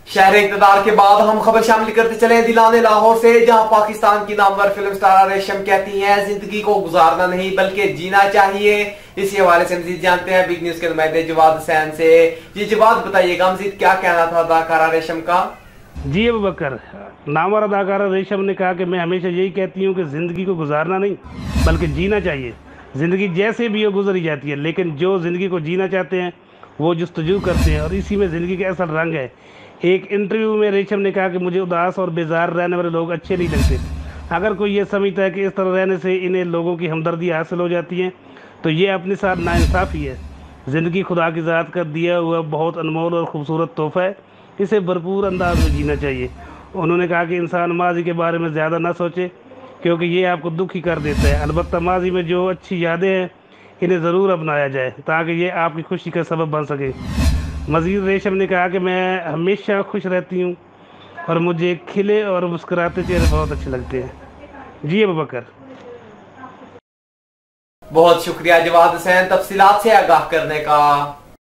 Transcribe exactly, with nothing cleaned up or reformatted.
शहर इक़्तिदार के बाद हम खबर शामिल करते चले दिलाने लाहौर से, जहां पाकिस्तान की नामवर फिल्म स्टार रेशम कहती हैं जिंदगी को गुजारना नहीं बल्कि जीना चाहिए। इसी हवाले से मजीद जानते हैं बिग न्यूज के नुमाइंदे जवाद हुसैन से। जी जवाद, बताइएगा मजीद क्या कहना था अदाकारा रेशम का? जी अबू बकर, नामवर अदाकारा रेशम ने कहा कि मैं हमेशा यही कहती हूँ कि ज़िंदगी को गुजारना नहीं बल्कि जीना चाहिए। ज़िंदगी जैसे भी हो गुजरी जाती है, लेकिन जो ज़िंदगी को जीना चाहते हैं वो जस्तजू करते हैं और इसी में ज़िंदगी का असल रंग है। एक इंटरव्यू में रेशम ने कहा कि मुझे उदास और बेजार रहने वाले लोग अच्छे नहीं लगते। अगर कोई ये समझता है कि इस तरह रहने से इन्हें लोगों की हमदर्दी हासिल हो जाती है तो ये अपने साथ नाइंसाफ़ी है। ज़िंदगी खुदा की ज़ात का दिया हुआ बहुत अनमोल और ख़ूबसूरत तोहफ़ा है, इसे भरपूर अंदाज में जीना चाहिए। उन्होंने कहा कि इंसान माजी के बारे में ज़्यादा ना सोचे क्योंकि ये आपको दुखी कर देता है। अलबत्ता माजी में जो अच्छी यादें हैं इन्हें ज़रूर अपनाया जाए ताकि ये आपकी खुशी का सबब बन सके। मज़ीद रेशम ने कहा कि मैं हमेशा खुश रहती हूँ और मुझे खिले और मुस्कुराते चेहरे बहुत अच्छे लगते हैं। जी अबू बकर, बहुत शुक्रिया जवाद हुसैन तफसीलात से आगाह करने का।